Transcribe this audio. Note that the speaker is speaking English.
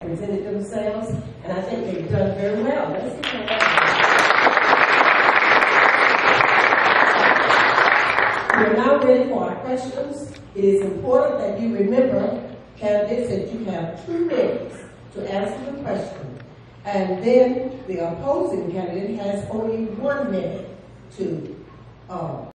presented themselves, and I think they've done very well. Let's give them that. We're now ready for our questions. It is important that you remember, candidates, that you have 2 minutes to answer the question. And then the opposing candidate has only 1 minute to